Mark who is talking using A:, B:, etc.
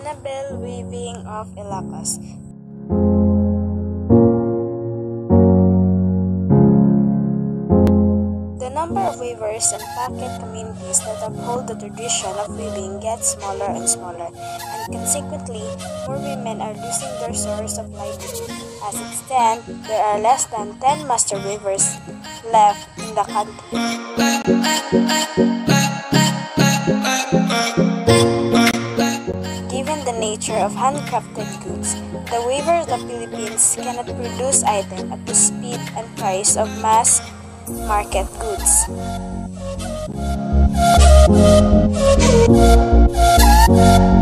A: Inabel weaving of Ilocos. The number of weavers and pocket communities that uphold the tradition of weaving gets smaller and smaller, and consequently, more women are losing their source of livelihood. As it stands, there are less than 10 master weavers left in the country. Given the nature of handcrafted goods, the weavers of the Philippines cannot produce items at the speed and price of mass market goods.